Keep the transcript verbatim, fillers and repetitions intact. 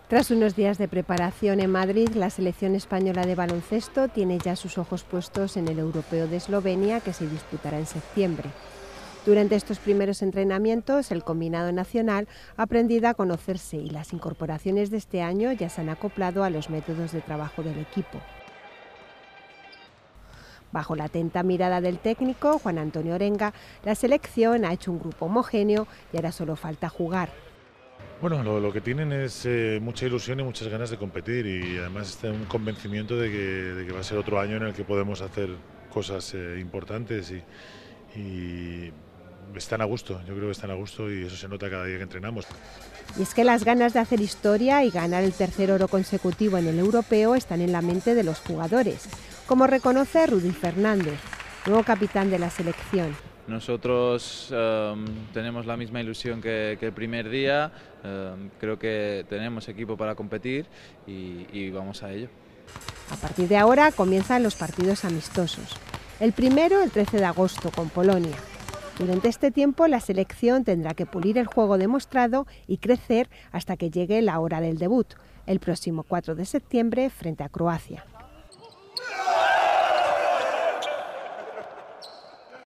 Tras unos días de preparación en Madrid, la selección española de baloncesto tiene ya sus ojos puestos en el Europeo de Eslovenia, que se disputará en septiembre. Durante estos primeros entrenamientos, el combinado nacional ha aprendido a conocerse y las incorporaciones de este año ya se han acoplado a los métodos de trabajo del equipo. Bajo la atenta mirada del técnico, Juan Antonio Orenga, la selección ha hecho un grupo homogéneo y ahora solo falta jugar. Bueno, lo, lo que tienen es eh, mucha ilusión y muchas ganas de competir, y además está un convencimiento de que, de que va a ser otro año en el que podemos hacer cosas eh, importantes y, y están a gusto. Yo creo que están a gusto y eso se nota cada día que entrenamos. Y es que las ganas de hacer historia y ganar el tercer oro consecutivo en el europeo están en la mente de los jugadores, como reconoce Rudy Fernández, nuevo capitán de la selección. Nosotros um, tenemos la misma ilusión que, que el primer día, um, creo que tenemos equipo para competir y, y vamos a ello. A partir de ahora comienzan los partidos amistosos. El primero el trece de agosto con Polonia. Durante este tiempo la selección tendrá que pulir el juego demostrado y crecer hasta que llegue la hora del debut, el próximo cuatro de septiembre frente a Croacia.